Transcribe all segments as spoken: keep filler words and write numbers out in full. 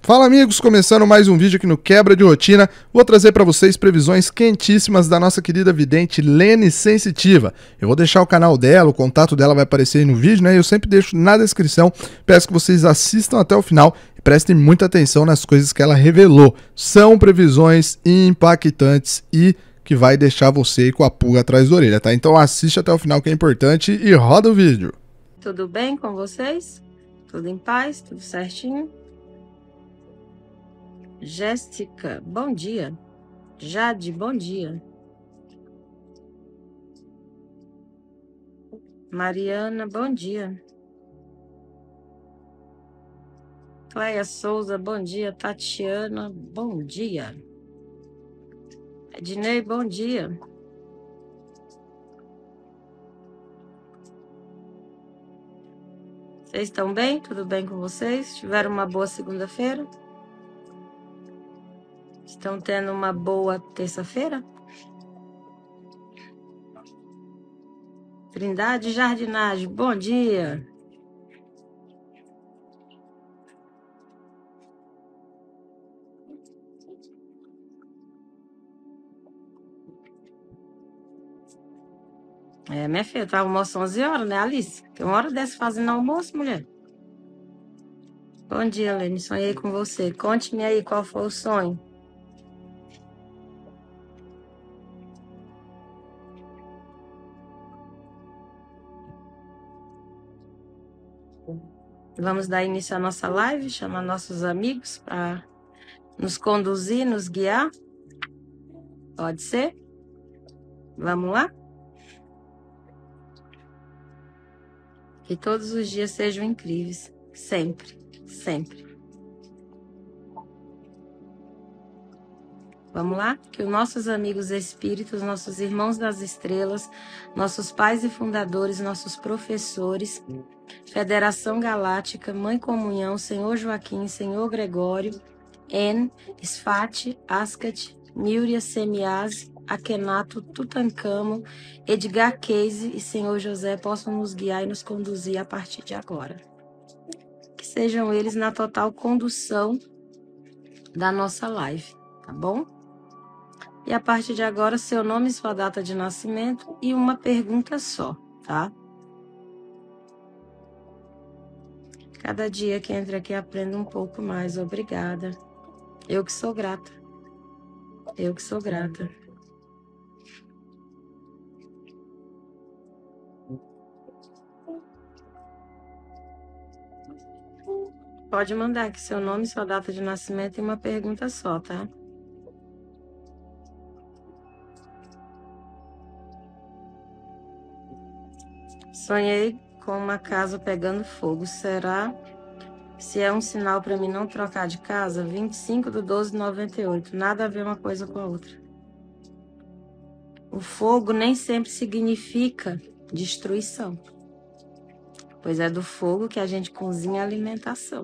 Fala amigos, começando mais um vídeo aqui no Quebra de Rotina, vou trazer para vocês previsões quentíssimas da nossa querida vidente Lene Sensitiva. Eu vou deixar o canal dela, o contato dela vai aparecer aí no vídeo, né? Eu sempre deixo na descrição, peço que vocês assistam até o final e prestem muita atenção nas coisas que ela revelou. São previsões impactantes e que vai deixar você com a pulga atrás da orelha, tá? Então assiste até o final que é importante e roda o vídeo. Tudo bem com vocês? Tudo em paz? Tudo certinho? Jéssica, bom dia. Jade, bom dia. Mariana, bom dia. Cleia Souza, bom dia. Tatiana, bom dia. Ednei, bom dia. Vocês estão bem? Tudo bem com vocês? Tiveram uma boa segunda-feira? Estão tendo uma boa terça-feira? Trindade Jardinagem, bom dia. É, minha filha, tá almoço onze horas, né, Alice? Tem uma hora dessa fazendo almoço, mulher. Bom dia, Lene. Sonhei com você. Conte-me aí qual foi o sonho. Vamos dar início à nossa live, chamar nossos amigos para nos conduzir, nos guiar. Pode ser? Vamos lá? Que todos os dias sejam incríveis. Sempre, sempre. Vamos lá? Que os nossos amigos espíritos, nossos irmãos das estrelas, nossos pais e fundadores, nossos professores, Federação Galáctica, Mãe Comunhão, Senhor Joaquim, Senhor Gregório, En, Sfati, Ascat, Míria, Semiase, Akenato, Tutankamo, Edgar Cayce e Senhor José possam nos guiar e nos conduzir a partir de agora. Que sejam eles na total condução da nossa live, tá bom? E a partir de agora, seu nome, sua data de nascimento e uma pergunta só, tá? Cada dia que entra aqui aprendo um pouco mais. Obrigada. Eu que sou grata. Eu que sou grata. Pode mandar aqui seu nome, sua data de nascimento e uma pergunta só, tá? Sonhei com uma casa pegando fogo. Será? Se é um sinal para mim não trocar de casa, vinte e cinco de doze de noventa e oito. Nada a ver uma coisa com a outra. O fogo nem sempre significa destruição. Pois é do fogo que a gente cozinha a alimentação.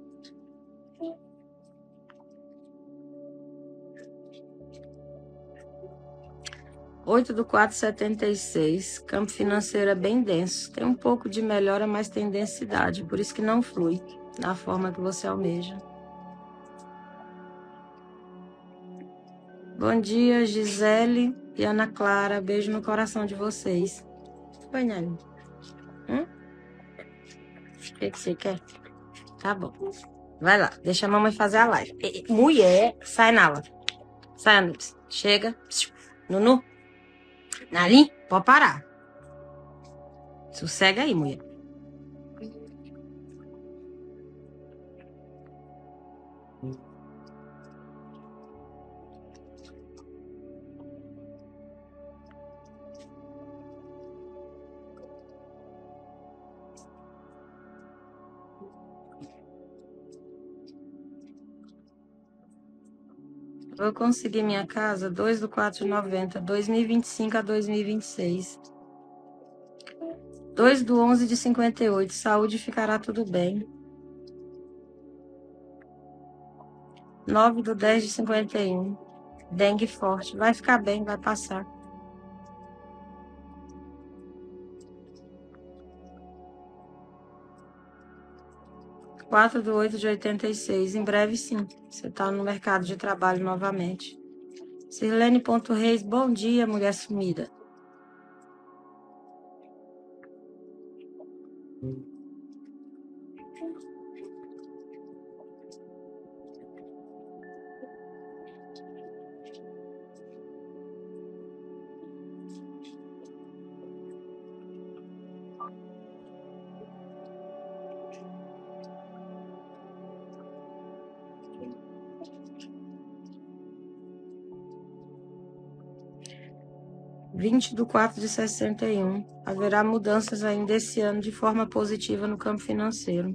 oito do quatro, setenta e seis. Campo financeiro é bem denso. Tem um pouco de melhora, mas tem densidade. Por isso que não flui na forma que você almeja. Bom dia, Gisele e Ana Clara. Beijo no coração de vocês. Oi, Nelly. Hum? O que, que você quer? Tá bom. Vai lá, deixa a mamãe fazer a live. E, e, mulher, sai na aula. Sai, Anubis. Chega. Nunu. Nalim, pode parar. Sossega aí, mulher. Vou conseguir minha casa dois do quatro de noventa, dois mil e vinte e cinco a dois mil e vinte e seis. dois do onze de cinquenta e oito, saúde ficará tudo bem. nove do dez de cinquenta e um, dengue forte. Vai ficar bem, vai passar. quatro do oito de oitenta e seis. Em breve, sim. Você está no mercado de trabalho novamente. Sirlene Ponto Reis, bom dia, mulher sumida. vinte do quatro de sessenta e um. Haverá mudanças ainda esse ano de forma positiva no campo financeiro.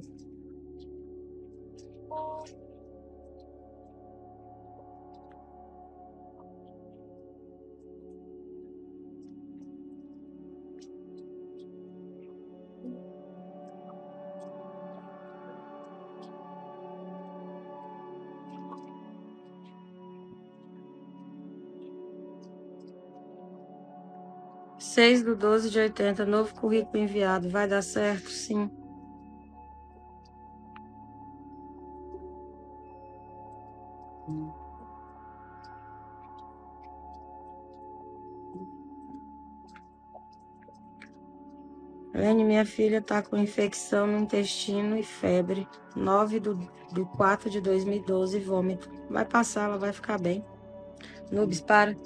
seis do doze de oitenta, novo currículo enviado. Vai dar certo? Sim. Lene, minha filha está com infecção no intestino e febre. nove do quatro de dois mil e doze, vômito. Vai passar, ela vai ficar bem. Nubes, para.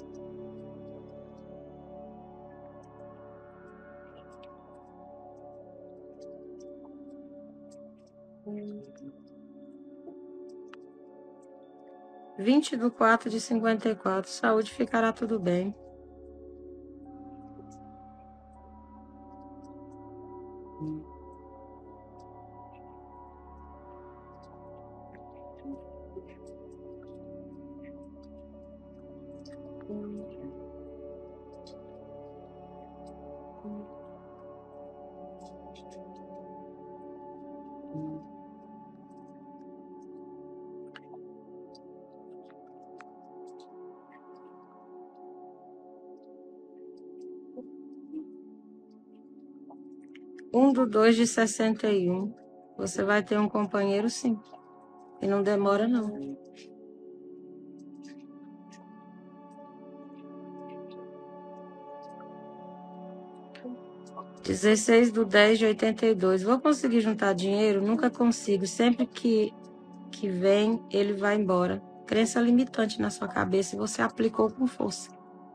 vinte do quatro de cinquenta e quatro. Saúde, ficará tudo bem. um do dois de sessenta e um. Você vai ter um companheiro, sim. E não demora, não. dezesseis do dez de oitenta e dois. Vou conseguir juntar dinheiro? Nunca consigo. Sempre que, que vem, ele vai embora. Crença limitante na sua cabeça e você aplicou com força.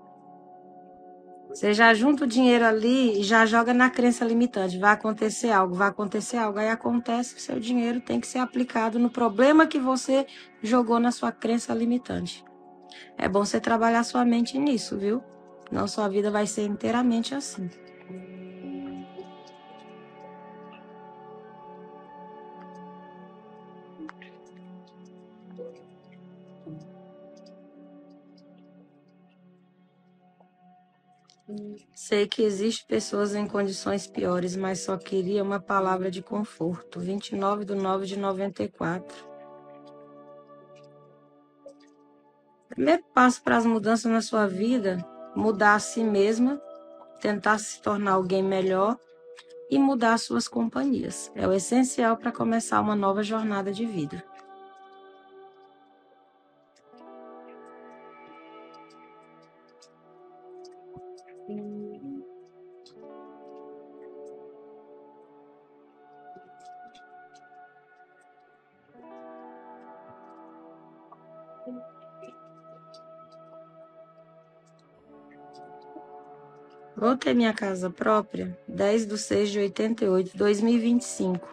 Você já junta o dinheiro ali e já joga na crença limitante. Vai acontecer algo, vai acontecer algo. Aí acontece, o seu dinheiro tem que ser aplicado no problema que você jogou na sua crença limitante. É bom você trabalhar sua mente nisso, viu? Não, sua vida vai ser inteiramente assim. Sei que existem pessoas em condições piores, mas só queria uma palavra de conforto. vinte e nove do nove de noventa e quatro. Primeiro passo para as mudanças na sua vida, mudar a si mesma, tentar se tornar alguém melhor e mudar as suas companhias. É o essencial para começar uma nova jornada de vida. Vou ter minha casa própria, dez do seis de oitenta e oito, dois mil e vinte e cinco.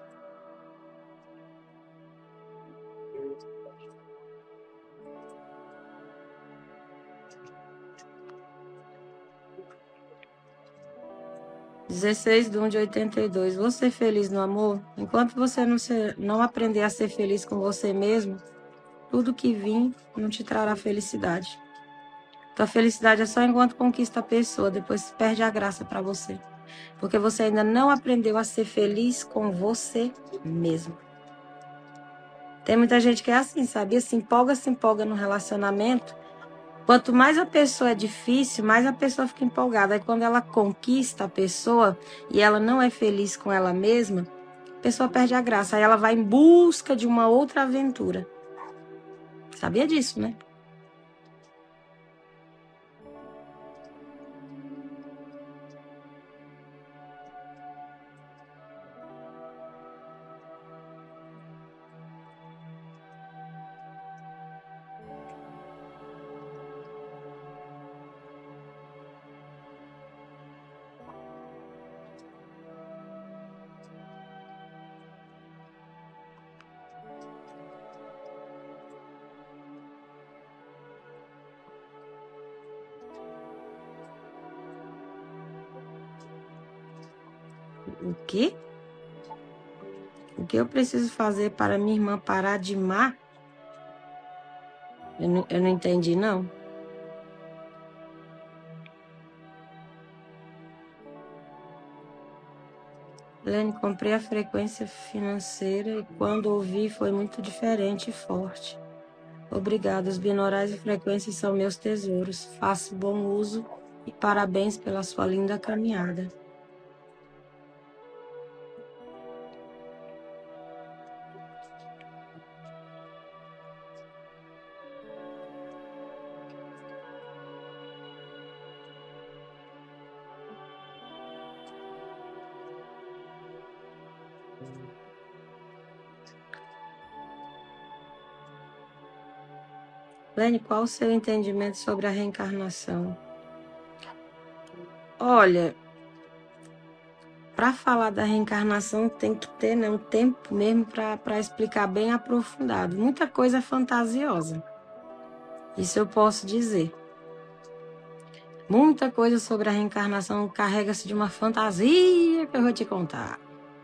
dezesseis de um de oitenta e dois. Vou ser feliz no amor? Enquanto você não, ser, não aprender a ser feliz com você mesmo, tudo que vir não te trará felicidade. Tua felicidade é só enquanto conquista a pessoa, depois perde a graça para você. Porque você ainda não aprendeu a ser feliz com você mesmo. Tem muita gente que é assim, sabia? Se empolga, se empolga no relacionamento. Quanto mais a pessoa é difícil, mais a pessoa fica empolgada. Aí quando ela conquista a pessoa e ela não é feliz com ela mesma, pessoa perde a graça. Aí ela vai em busca de uma outra aventura. Sabia disso, né? O quê? O que eu preciso fazer para minha irmã parar de mar? Eu não, eu não entendi, não. Lene, comprei a frequência financeira e quando ouvi foi muito diferente e forte. Obrigada, os binaurais e frequências são meus tesouros. Faço bom uso e parabéns pela sua linda caminhada. Lene, qual o seu entendimento sobre a reencarnação? Olha, para falar da reencarnação tem que ter, né, um tempo mesmo para explicar bem aprofundado. Muita coisa fantasiosa. Isso eu posso dizer. Muita coisa sobre a reencarnação carrega-se de uma fantasia que eu vou te contar.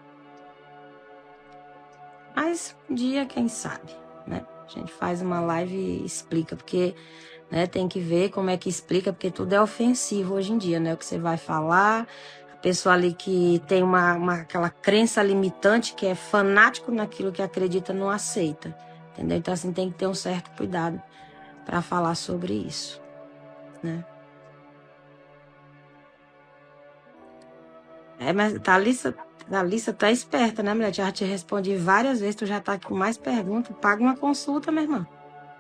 Mas um dia, quem sabe, né? A gente faz uma live e explica, porque, né, tem que ver como é que explica, porque tudo é ofensivo hoje em dia, né? O que você vai falar, a pessoa ali que tem uma, uma aquela crença limitante, que é fanático naquilo que acredita, não aceita, entendeu? Então, assim, tem que ter um certo cuidado para falar sobre isso, né? É, mas Thalissa, Thalissa tá esperta, né, mulher? Já te respondi várias vezes, tu já tá com mais perguntas. Paga uma consulta, minha irmã.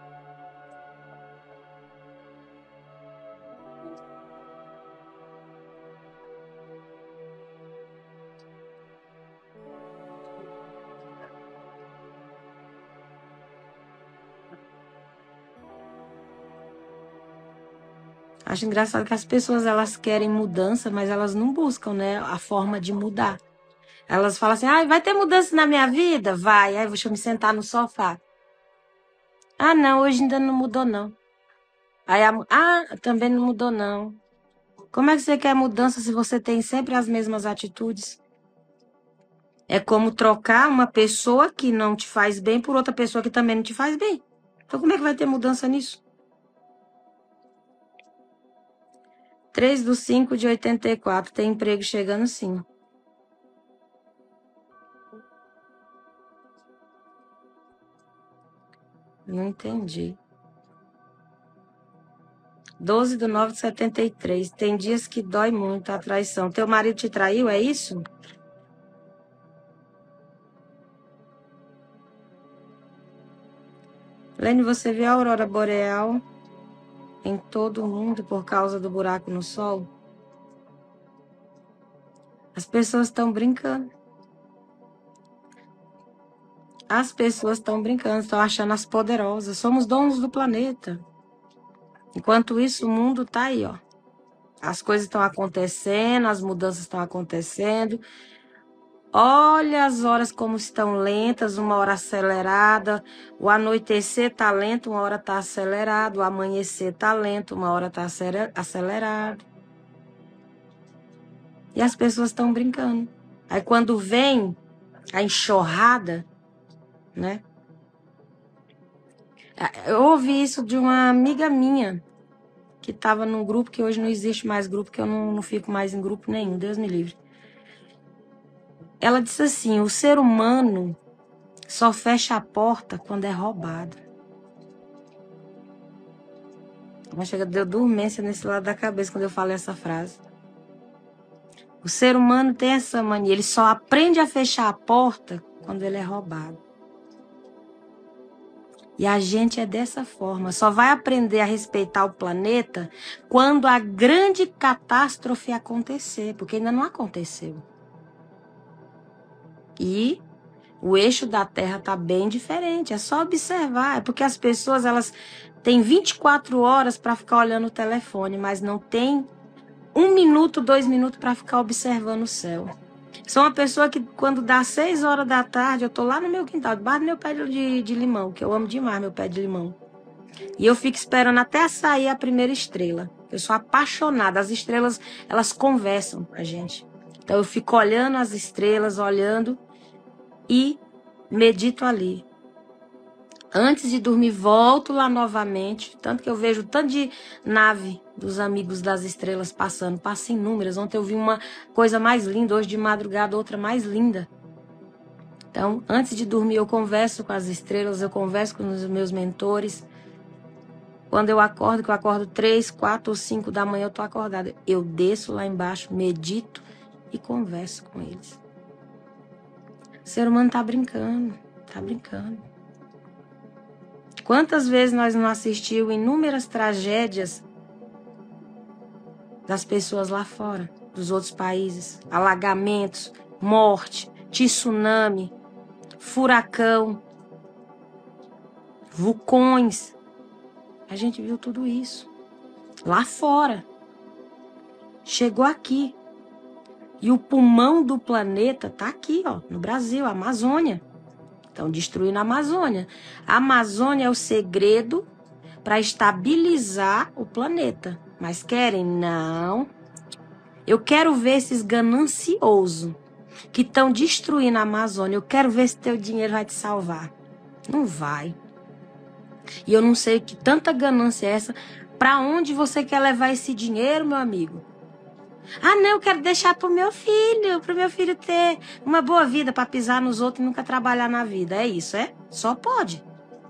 Acho engraçado que as pessoas, elas querem mudança, mas elas não buscam, né, a forma de mudar. Elas falam assim, ah, vai ter mudança na minha vida? Vai, aí deixa eu me sentar no sofá. Ah, não, hoje ainda não mudou, não. Aí, a, ah, também não mudou, não. Como é que você quer mudança se você tem sempre as mesmas atitudes? É como trocar uma pessoa que não te faz bem por outra pessoa que também não te faz bem. Então, como é que vai ter mudança nisso? três do cinco de oitenta e quatro. Tem emprego chegando, sim. Não entendi. doze do nove de setenta e três. Tem dias que dói muito a traição. Teu marido te traiu, é isso? Lene, você viu a aurora boreal em todo o mundo por causa do buraco no sol? As pessoas estão brincando. As pessoas estão brincando, estão achando as poderosas. Somos donos do planeta. Enquanto isso, o mundo está aí, ó. As coisas estão acontecendo, as mudanças estão acontecendo. Olha as horas como estão lentas, uma hora acelerada. O anoitecer está lento, uma hora está acelerado. O amanhecer está lento, uma hora está acelerado. E as pessoas estão brincando. Aí quando vem a enxurrada, né? Eu ouvi isso de uma amiga minha, que estava num grupo, que hoje não existe mais grupo, que eu não, não fico mais em grupo nenhum, Deus me livre. Ela disse assim, o ser humano só fecha a porta quando é roubado. Mas chega, deu dormência nesse lado da cabeça quando eu falei essa frase. O ser humano tem essa mania, ele só aprende a fechar a porta quando ele é roubado. E a gente é dessa forma, só vai aprender a respeitar o planeta quando a grande catástrofe acontecer, porque ainda não aconteceu. E o eixo da Terra está bem diferente, é só observar, é porque as pessoas elas têm vinte e quatro horas para ficar olhando o telefone, mas não tem um minuto, dois minutos para ficar observando o céu. Sou uma pessoa que quando dá seis horas da tarde, eu tô lá no meu quintal, debaixo do meu pé de, de limão, que eu amo demais meu pé de limão. E eu fico esperando até sair a primeira estrela. Eu sou apaixonada, as estrelas, elas conversam com a gente. Então eu fico olhando as estrelas, olhando e medito ali. Antes de dormir, volto lá novamente, tanto que eu vejo tanto de nave dos amigos das estrelas passando, passa inúmeras. Ontem eu vi uma coisa mais linda, hoje de madrugada outra mais linda. Então, antes de dormir eu converso com as estrelas, eu converso com os meus mentores. Quando eu acordo, que eu acordo três, quatro ou cinco da manhã, eu tô acordada. Eu desço lá embaixo, medito e converso com eles. O ser humano tá brincando, tá brincando. Quantas vezes nós não assistimos inúmeras tragédias das pessoas lá fora, dos outros países, alagamentos, morte, tsunami, furacão, vulcões. A gente viu tudo isso lá fora. Chegou aqui. E o pulmão do planeta tá aqui, ó, no Brasil, a Amazônia. Estão destruindo a Amazônia. A Amazônia é o segredo para estabilizar o planeta. Mas querem? Não. Eu quero ver esses gananciosos que estão destruindo a Amazônia. Eu quero ver se teu dinheiro vai te salvar. Não vai. E eu não sei que tanta ganância é essa. Para onde você quer levar esse dinheiro, meu amigo? Ah, não, eu quero deixar pro meu filho, pro meu filho ter uma boa vida, para pisar nos outros e nunca trabalhar na vida. É isso, é? Só pode.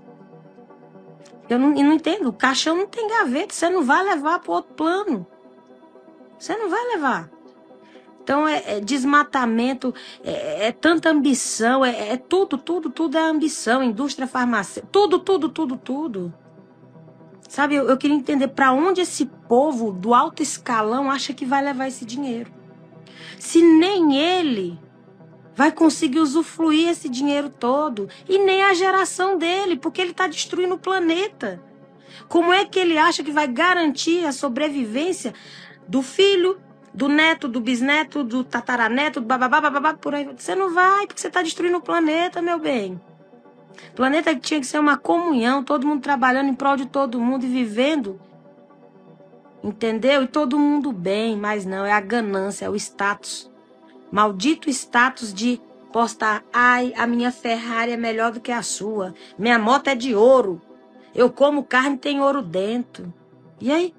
Eu não, eu não entendo, o caixão não tem gaveta, você não vai levar pro outro plano. Você não vai levar. Então, é, é desmatamento, é, é tanta ambição, é, é tudo, tudo, tudo é ambição, indústria farmacêutica, tudo, tudo, tudo, tudo. Sabe, eu, eu queria entender para onde esse povo do alto escalão acha que vai levar esse dinheiro. Se nem ele vai conseguir usufruir esse dinheiro todo, e nem a geração dele, porque ele está destruindo o planeta. Como é que ele acha que vai garantir a sobrevivência do filho, do neto, do bisneto, do tataraneto, do bababá, bababá, por aí? Você não vai, porque você está destruindo o planeta, meu bem. O planeta tinha que ser uma comunhão, todo mundo trabalhando em prol de todo mundo e vivendo, entendeu? E todo mundo bem, mas não, é a ganância, é o status. Maldito status de postar, ai, a minha Ferrari é melhor do que a sua, minha moto é de ouro, eu como carne e tem ouro dentro. E aí?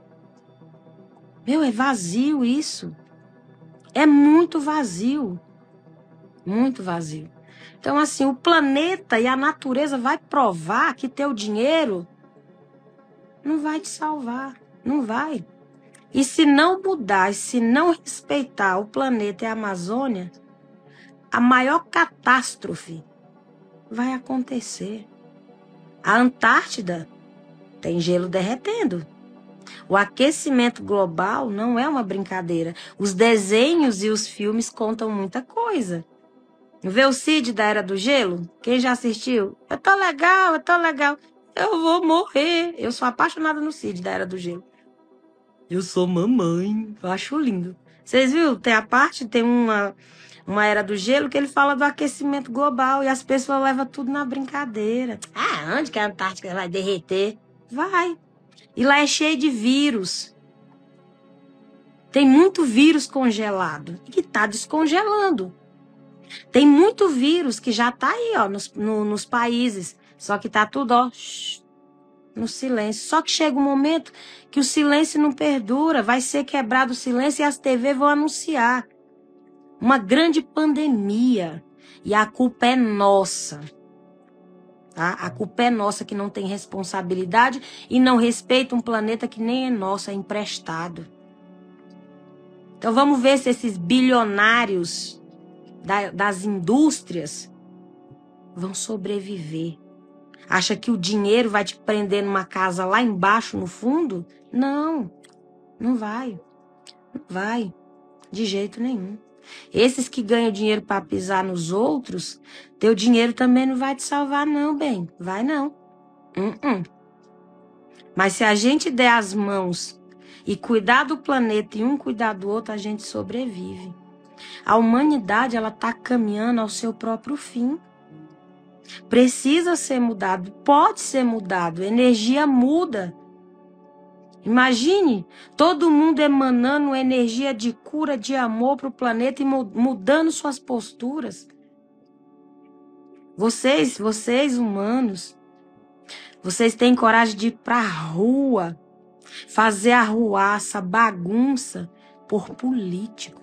Meu, é vazio isso. É muito vazio. Muito vazio. Então, assim, o planeta e a natureza vai provar que teu dinheiro não vai te salvar. Não vai. E se não mudar, se não respeitar o planeta e a Amazônia, a maior catástrofe vai acontecer. A Antártida tem gelo derretendo. O aquecimento global não é uma brincadeira. Os desenhos e os filmes contam muita coisa. Vê o Cid da Era do Gelo? Quem já assistiu? Eu tô legal, eu tô legal. Eu vou morrer. Eu sou apaixonada no Cid da Era do Gelo. Eu sou mamãe. Eu acho lindo. Vocês viram? Tem a parte, tem uma, uma Era do Gelo que ele fala do aquecimento global e as pessoas levam tudo na brincadeira. Ah, onde que a Antártica vai derreter? Vai. E lá é cheio de vírus. Tem muito vírus congelado e que tá descongelando. Tem muito vírus que já tá aí, ó, nos, no, nos países. Só que tá tudo, ó, shh, no silêncio. Só que chega um momento que o silêncio não perdura. Vai ser quebrado o silêncio e as T V vão anunciar uma grande pandemia. E a culpa é nossa. Tá? A culpa é nossa que não tem responsabilidade e não respeita um planeta que nem é nosso, é emprestado. Então vamos ver se esses bilionários da, das indústrias vão sobreviver. Acha que o dinheiro vai te prender numa casa lá embaixo, no fundo? Não, não vai. Não vai, de jeito nenhum. Esses que ganham dinheiro para pisar nos outros, teu dinheiro também não vai te salvar não, bem. Vai não. Uh-uh. Mas se a gente der as mãos e cuidar do planeta e um cuidar do outro, a gente sobrevive. A humanidade, ela está caminhando ao seu próprio fim. Precisa ser mudado, pode ser mudado, energia muda. Imagine todo mundo emanando energia de cura, de amor para o planeta e mudando suas posturas. Vocês, vocês humanos, vocês têm coragem de ir para a rua, fazer arruaça, bagunça por político.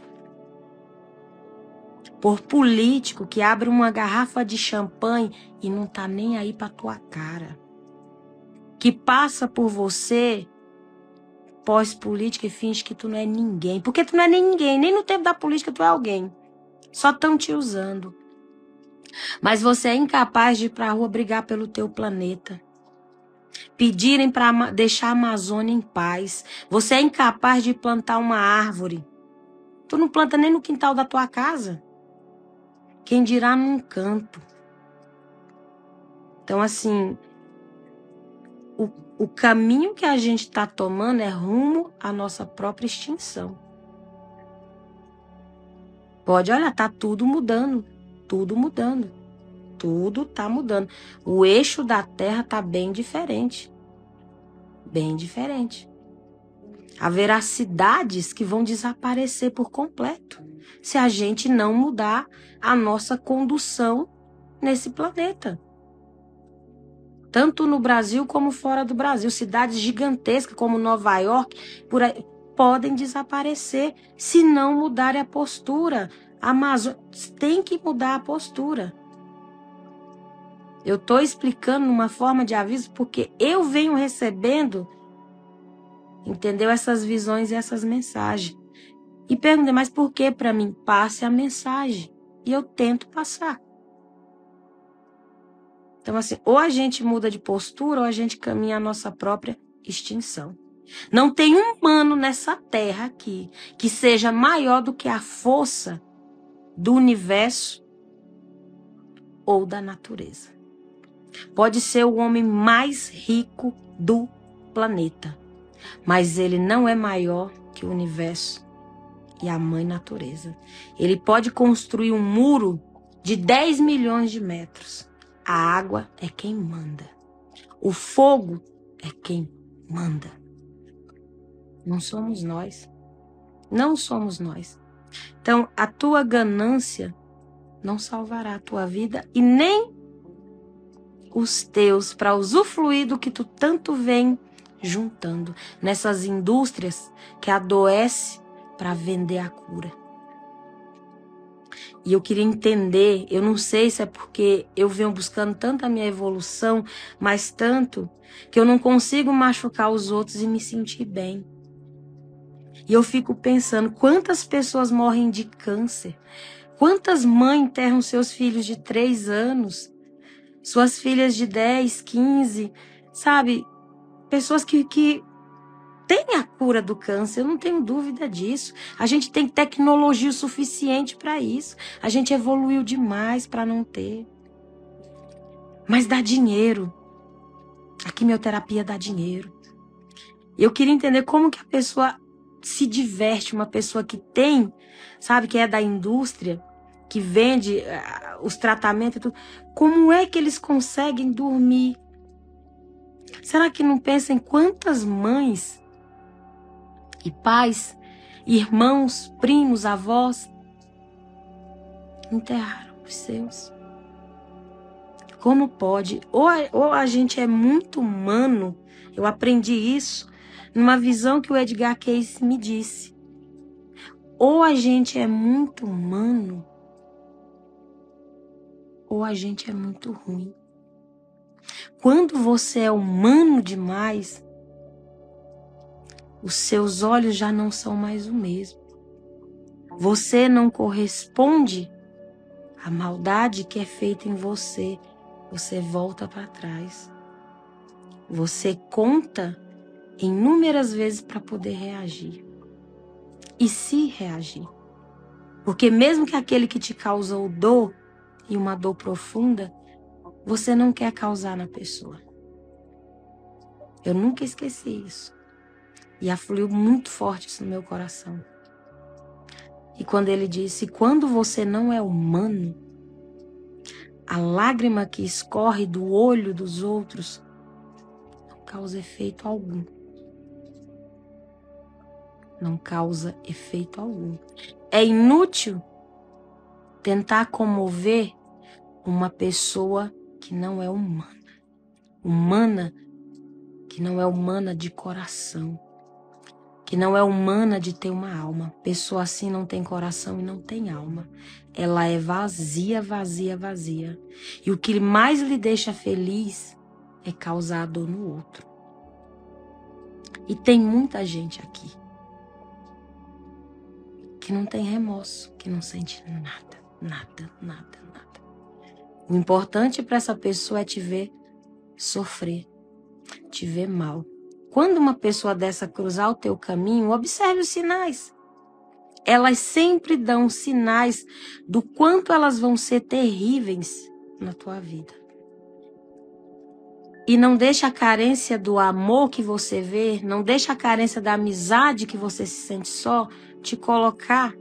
Por político que abre uma garrafa de champanhe e não tá nem aí pra tua cara. Que passa por você pós-política e finge que tu não é ninguém. Porque tu não é nem ninguém, nem no tempo da política tu é alguém. Só estão te usando. Mas você é incapaz de ir pra rua brigar pelo teu planeta. Pedirem pra deixar a Amazônia em paz. Você é incapaz de plantar uma árvore. Tu não planta nem no quintal da tua casa. Quem dirá num campo. Então, assim, o, o caminho que a gente está tomando é rumo à nossa própria extinção. Pode olhar, tá tudo mudando, tudo mudando, tudo tá mudando. O eixo da Terra tá bem diferente, bem diferente. Haverá cidades que vão desaparecer por completo, se a gente não mudar a nossa condução nesse planeta. Tanto no Brasil como fora do Brasil. Cidades gigantescas como Nova York por aí, podem desaparecer se não mudarem a postura. A Amazônia tem que mudar a postura. Eu estou explicando numa forma de aviso porque eu venho recebendo, entendeu? Essas visões e essas mensagens. E perguntei, mas por que para mim? Passe a mensagem. E eu tento passar. Então, assim, ou a gente muda de postura ou a gente caminha a nossa própria extinção. Não tem um humano nessa terra aqui que seja maior do que a força do universo ou da natureza. Pode ser o homem mais rico do planeta, mas ele não é maior que o universo e a mãe natureza. Ele pode construir um muro de dez milhões de metros. A água é quem manda. O fogo é quem manda. Não somos nós. Não somos nós. Então, a tua ganância não salvará a tua vida e nem os teus para usufruir do que tu tanto vem juntando nessas indústrias que adoece para vender a cura. E eu queria entender, eu não sei se é porque eu venho buscando tanto a minha evolução, mas tanto que eu não consigo machucar os outros e me sentir bem. E eu fico pensando, quantas pessoas morrem de câncer? Quantas mães enterram seus filhos de três anos? Suas filhas de dez, quinze, sabe? Pessoas que... que tem a cura do câncer, eu não tenho dúvida disso. A gente tem tecnologia o suficiente para isso. A gente evoluiu demais para não ter. Mas dá dinheiro. A quimioterapia dá dinheiro. Eu queria entender como que a pessoa se diverte, uma pessoa que tem, sabe, que é da indústria, que vende uh, os tratamentos e tudo. Como é que eles conseguem dormir? Será que não pensam em quantas mães e pais, irmãos, primos, avós enterraram os seus? Como pode? Ou a, ou a gente é muito humano. Eu aprendi isso numa visão que o Edgar Cayce me disse. Ou a gente é muito humano, ou a gente é muito ruim. Quando você é humano demais, os seus olhos já não são mais o mesmo. Você não corresponde à maldade que é feita em você. Você volta para trás. Você conta inúmeras vezes para poder reagir. E se reagir. Porque mesmo que aquele que te causou dor, e uma dor profunda, você não quer causar na pessoa. Eu nunca esqueci isso. E afluiu muito forte isso no meu coração. E quando ele disse, quando você não é humano, a lágrima que escorre do olho dos outros não causa efeito algum. Não causa efeito algum. É inútil tentar comover uma pessoa que não é humana. Humana, que não é humana de coração. Que não é humana de ter uma alma. Pessoa assim não tem coração e não tem alma. Ela é vazia, vazia, vazia. E o que mais lhe deixa feliz é causar dor no outro. E tem muita gente aqui que não tem remorso, que não sente nada, nada, nada, nada. O importante para essa pessoa é te ver sofrer, te ver mal. Quando uma pessoa dessa cruzar o teu caminho, observe os sinais. Elas sempre dão sinais do quanto elas vão ser terríveis na tua vida. E não deixa a carência do amor que você vê, não deixa a carência da amizade que você se sente só, te colocar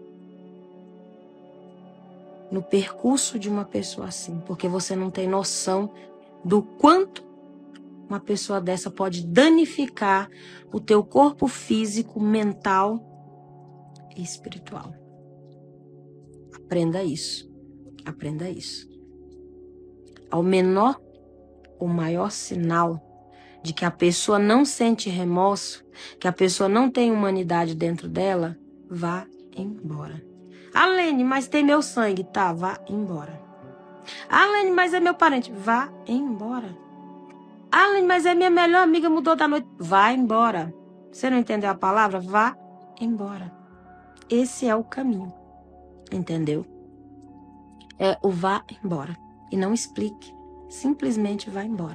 no percurso de uma pessoa assim. Porque você não tem noção do quanto uma pessoa dessa pode danificar o teu corpo físico, mental e espiritual. Aprenda isso. Aprenda isso. Ao menor ou maior sinal de que a pessoa não sente remorso, que a pessoa não tem humanidade dentro dela, vá embora. Ah, Lene, mas tem meu sangue. Tá, vá embora. Ah, Lene, mas é meu parente. Vá embora. Ah, Lene, mas é minha melhor amiga, mudou da noite. Vá embora. Você não entendeu a palavra? Vá embora. Esse é o caminho. Entendeu? É o vá embora. E não explique. Simplesmente vá embora.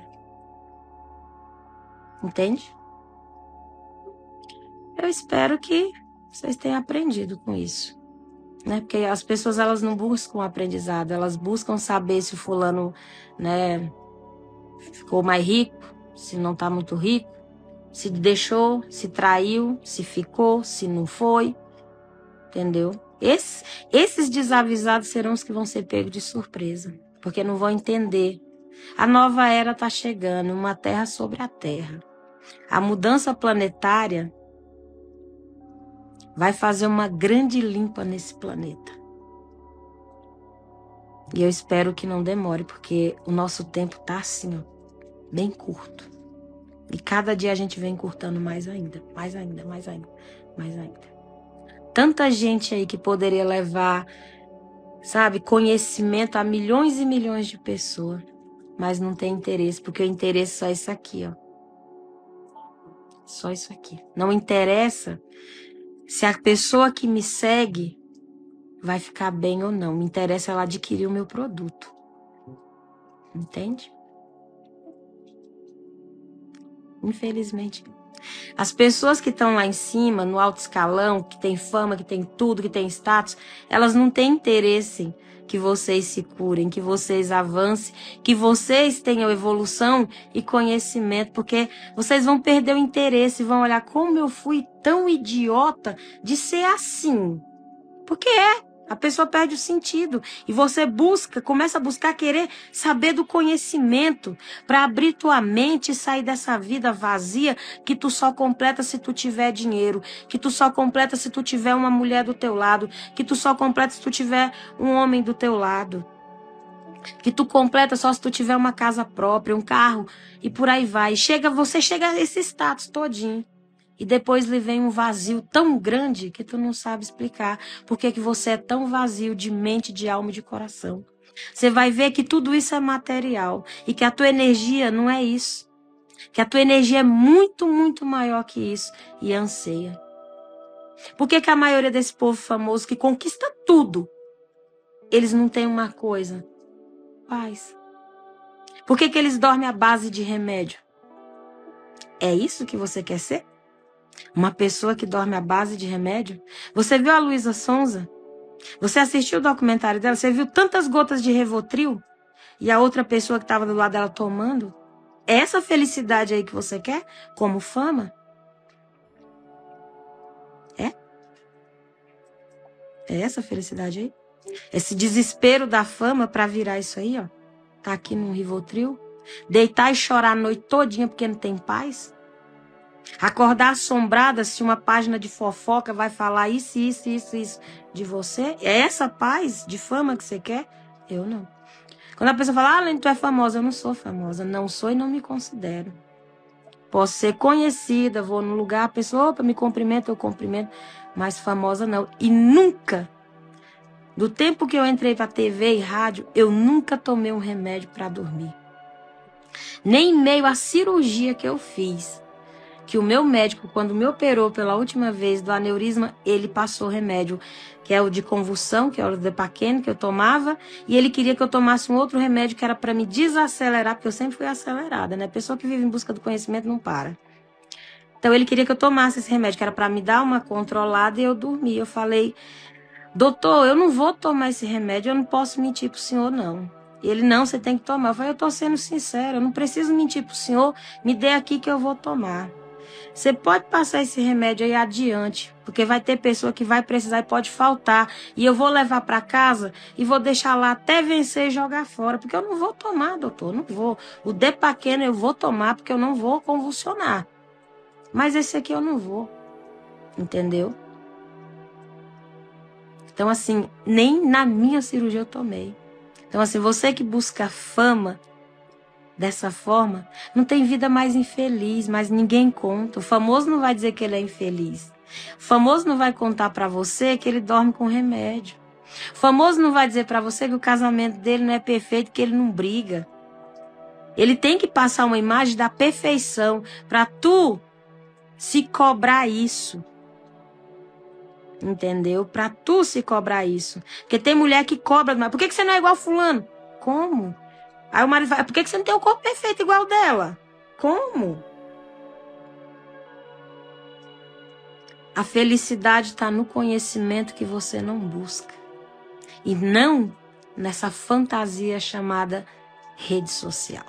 Entende? Eu espero que vocês tenham aprendido com isso. Né? Porque as pessoas, elas não buscam aprendizado. Elas buscam saber se o fulano, né, ficou mais rico, se não tá muito rico, se deixou, se traiu, se ficou, se não foi. Entendeu? Esses, esses desavisados serão os que vão ser pegos de surpresa. Porque não vão entender. A nova era está chegando, uma terra sobre a terra. A mudança planetária vai fazer uma grande limpa nesse planeta. E eu espero que não demore, porque o nosso tempo está assim, ó, bem curto. E cada dia a gente vem encurtando mais ainda, mais ainda, mais ainda, mais ainda. Tanta gente aí que poderia levar, sabe, conhecimento a milhões e milhões de pessoas. Mas não tem interesse, porque o interesse é só isso aqui, ó. Só isso aqui. Não interessa se a pessoa que me segue vai ficar bem ou não. Me interessa ela adquirir o meu produto. Entende? Infelizmente. As pessoas que estão lá em cima, no alto escalão, que tem fama, que tem tudo, que tem status, elas não têm interesse que vocês se curem, que vocês avancem, que vocês tenham evolução e conhecimento, porque vocês vão perder o interesse, vão olhar como eu fui tão idiota de ser assim. Porque é, a pessoa perde o sentido. E você busca, começa a buscar querer saber do conhecimento para abrir tua mente e sair dessa vida vazia que tu só completa se tu tiver dinheiro, que tu só completa se tu tiver uma mulher do teu lado, que tu só completa se tu tiver um homem do teu lado, que tu completa só se tu tiver uma casa própria, um carro e por aí vai. Chega, você chega a esse status todinho. E depois lhe vem um vazio tão grande que tu não sabe explicar por que que você é tão vazio de mente, de alma e de coração. Você vai ver que tudo isso é material e que a tua energia não é isso. Que a tua energia é muito, muito maior que isso e anseia. Por que que a maioria desse povo famoso que conquista tudo, eles não têm uma coisa? Paz. Por que que eles dormem à base de remédio? É isso que você quer ser? Uma pessoa que dorme à base de remédio? Você viu a Luísa Sonza? Você assistiu o documentário dela? Você viu tantas gotas de Rivotril? E a outra pessoa que estava do lado dela tomando? É essa felicidade aí que você quer? Como fama? É? É essa felicidade aí? Esse desespero da fama para virar isso aí, ó. Tá aqui no Rivotril. Deitar e chorar a noite todinha porque não tem paz. Acordar assombrada se uma página de fofoca vai falar isso, isso, isso, isso de você. É essa paz de fama que você quer? Eu não. Quando a pessoa fala, ah, Lene, tu é famosa. Eu não sou famosa. Não sou e não me considero. Posso ser conhecida, vou num lugar, a pessoa, opa, me cumprimenta, eu cumprimento. Mas famosa não. E nunca, do tempo que eu entrei pra T V e rádio, eu nunca tomei um remédio pra dormir. Nem em meio à cirurgia que eu fiz. Que o meu médico, quando me operou pela última vez do aneurisma, ele passou remédio, que é o de convulsão, que é o Depaquene, que eu tomava, e ele queria que eu tomasse um outro remédio que era para me desacelerar, porque eu sempre fui acelerada, né? Pessoa que vive em busca do conhecimento não para. Então ele queria que eu tomasse esse remédio, que era para me dar uma controlada e eu dormir. Eu falei, doutor, eu não vou tomar esse remédio, eu não posso mentir pro senhor, não. E ele, não, você tem que tomar. Eu falei, eu tô sendo sincero, eu não preciso mentir pro senhor, me dê aqui que eu vou tomar. Você pode passar esse remédio aí adiante, porque vai ter pessoa que vai precisar e pode faltar. E eu vou levar para casa e vou deixar lá até vencer e jogar fora, porque eu não vou tomar, doutor, não vou. O Depaqueno eu vou tomar, porque eu não vou convulsionar. Mas esse aqui eu não vou, entendeu? Então, assim, nem na minha cirurgia eu tomei. Então, assim, você que busca fama dessa forma, não tem vida mais infeliz, mas ninguém conta. O famoso não vai dizer que ele é infeliz. O famoso não vai contar pra você que ele dorme com remédio. O famoso não vai dizer pra você que o casamento dele não é perfeito, que ele não briga. Ele tem que passar uma imagem da perfeição pra tu se cobrar isso. Entendeu? Pra tu se cobrar isso. Porque tem mulher que cobra, mas por que você não é igual fulano? Como? Aí o marido fala, por que você não tem o corpo perfeito igual dela? Como? A felicidade está no conhecimento que você não busca. E não nessa fantasia chamada rede social.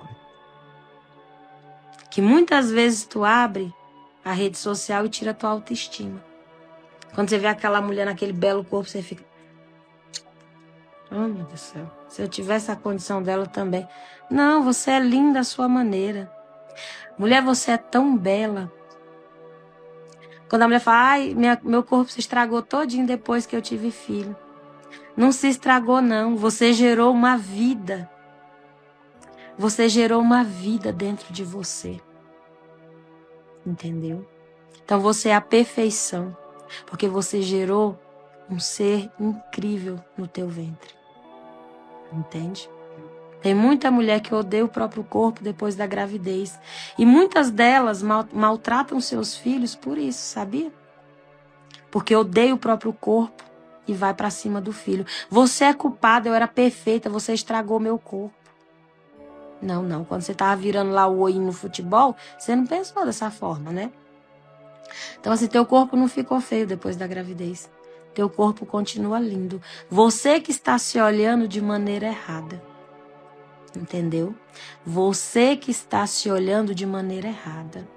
Que muitas vezes tu abre a rede social e tira a tua autoestima. Quando você vê aquela mulher naquele belo corpo, você fica... Oh, meu Deus do céu. Se eu tivesse a condição dela também. Não, você é linda à sua maneira. Mulher, você é tão bela. Quando a mulher fala, ai, minha, meu corpo se estragou todinho depois que eu tive filho. Não se estragou, não. Você gerou uma vida. Você gerou uma vida dentro de você. Entendeu? Então você é a perfeição. Porque você gerou um ser incrível no teu ventre. Entende? Tem muita mulher que odeia o próprio corpo depois da gravidez. E muitas delas mal, maltratam seus filhos por isso, sabia? Porque odeia o próprio corpo e vai pra cima do filho. Você é culpada, eu era perfeita, você estragou meu corpo. Não, não. Quando você tava virando lá o olhinho no futebol, você não pensou dessa forma, né? Então assim, teu corpo não ficou feio depois da gravidez. Teu corpo continua lindo. Você que está se olhando de maneira errada. Entendeu? Você que está se olhando de maneira errada.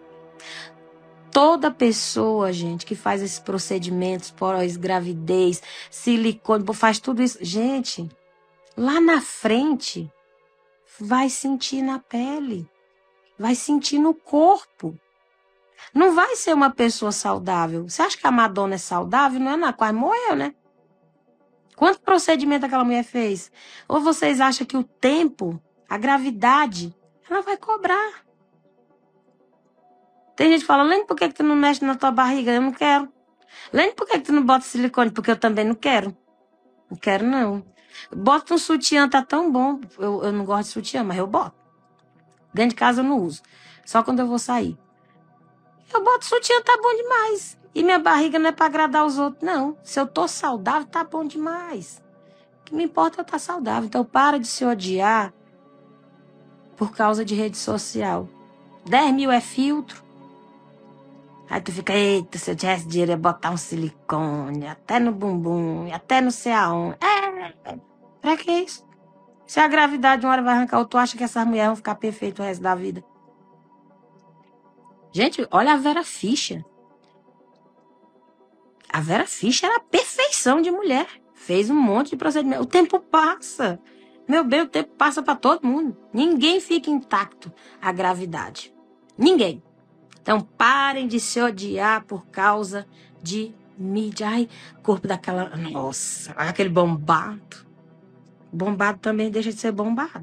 Toda pessoa, gente, que faz esses procedimentos, pós-gravidez, silicone, faz tudo isso. Gente, lá na frente, vai sentir na pele. Vai sentir no corpo. Não vai ser uma pessoa saudável. Você acha que a Madonna é saudável? Não é nada, quase morreu, né? Quanto procedimento aquela mulher fez? Ou vocês acham que o tempo, a gravidade, ela vai cobrar? Tem gente que fala, Lene, por que, que tu não mexe na tua barriga? Eu não quero. Lene, por que, que tu não bota silicone? Porque eu também não quero. Não quero, não. Bota um sutiã, tá tão bom. Eu, eu não gosto de sutiã, mas eu boto. Dentro de casa eu não uso. Só quando eu vou sair. Eu boto sutiã, tá bom demais. E minha barriga não é para agradar os outros, não. Se eu tô saudável, tá bom demais. O que me importa é eu estar saudável. Então, para de se odiar por causa de rede social. dez mil é filtro. Aí tu fica, eita, se eu tivesse dinheiro, eu ia botar um silicone, até no bumbum, até não sei aonde. É, pra que isso? Se a gravidade uma hora vai arrancar, ou tu acha que essas mulheres vão ficar perfeitas o resto da vida? Gente, olha a Vera Fischer. A Vera Fischer era a perfeição de mulher. Fez um monte de procedimento. O tempo passa. Meu bem, o tempo passa para todo mundo. Ninguém fica intacto à gravidade. Ninguém. Então, parem de se odiar por causa de mídia. Ai, corpo daquela... Nossa, aquele bombado. Bombado também deixa de ser bombado.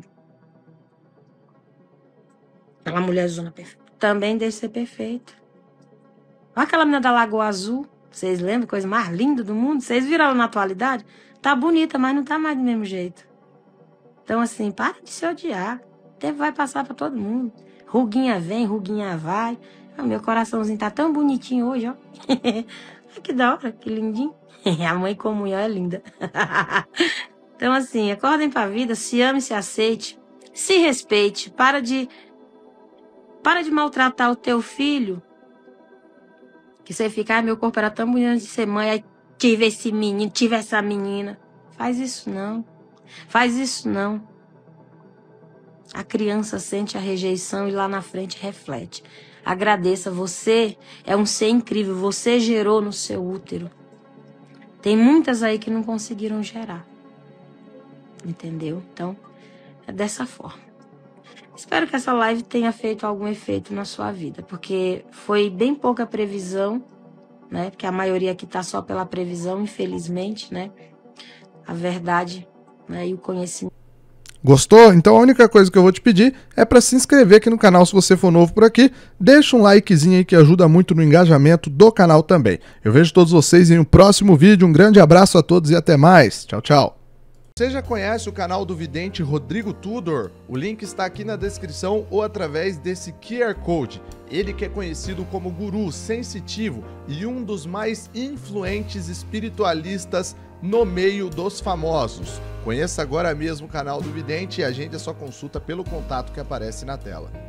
Aquela mulherzona perfeita também deixa de ser perfeita. Olha aquela menina da Lagoa Azul. Vocês lembram? Coisa mais linda do mundo. Vocês viram ela na atualidade? Tá bonita, mas não tá mais do mesmo jeito. Então, assim, para de se odiar. O tempo vai passar para todo mundo. Ruguinha vem, ruguinha vai. O meu coraçãozinho tá tão bonitinho hoje, ó. Que da hora, que lindinho. A mãe comunhão é linda. Então, assim, acordem pra vida, se ame, se aceite, se respeite. Para de, para de maltratar o teu filho. Que você fica, ah, meu corpo era tão bonito de ser mãe, aí tive esse menino, tive essa menina. Faz isso não. Faz isso não. A criança sente a rejeição e lá na frente reflete. Agradeça, você é um ser incrível, você gerou no seu útero. Tem muitas aí que não conseguiram gerar. Entendeu? Então, é dessa forma. Espero que essa live tenha feito algum efeito na sua vida, porque foi bem pouca previsão, né? Porque a maioria aqui tá só pela previsão, infelizmente, né? A verdade, né? E o conhecimento. Gostou? Então a única coisa que eu vou te pedir é para se inscrever aqui no canal se você for novo por aqui. Deixa um likezinho aí que ajuda muito no engajamento do canal também. Eu vejo todos vocês em um próximo vídeo. Um grande abraço a todos e até mais. Tchau, tchau. Você já conhece o canal do vidente Rodrigo Tudor? O link está aqui na descrição ou através desse Q R Code. Ele que é conhecido como guru sensitivo e um dos mais influentes espiritualistas no meio dos famosos. Conheça agora mesmo o canal do vidente e agende a sua consulta pelo contato que aparece na tela.